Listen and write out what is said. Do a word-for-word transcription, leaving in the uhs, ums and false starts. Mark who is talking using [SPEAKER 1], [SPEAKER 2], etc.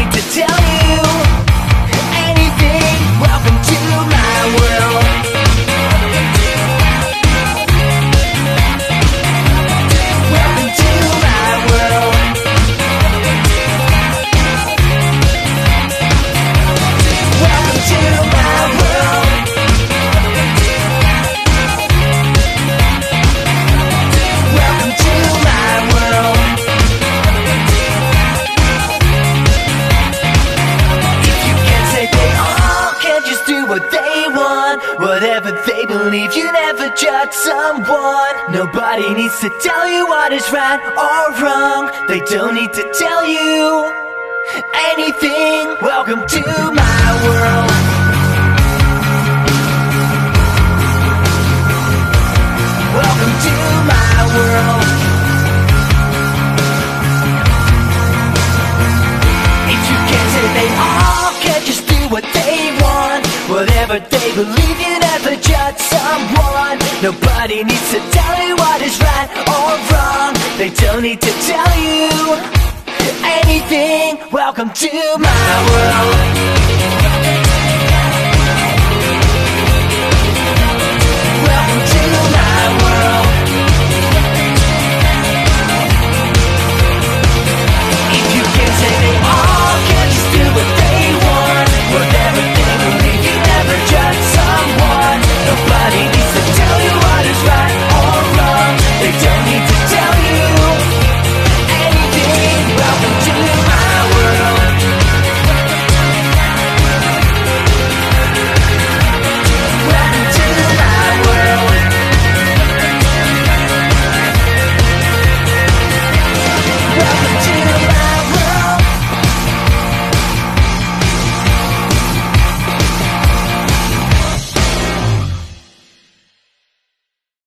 [SPEAKER 1] need to tell you anything. Welcome to my world. Welcome to my world. Welcome to my world. Welcome to my world. If you can't say they all can't just do what they want, whatever they believe, you never judge someone. Nobody needs to tell you what is right or wrong. They don't need to tell you anything. Welcome to my world. Welcome to my world. If you can't say they all can't just do what they want, whatever they believe, you never judge someone. Nobody needs to tell you what is right or wrong. They don't need to tell you anything. Welcome to my world. Welcome to my world. If you can't say they all can't just do what they want, whatever they believe, you never judge someone. Nobody needs to tell you what is right or wrong. They don't need to tell you anything. Welcome to my world. Welcome to my world. Welcome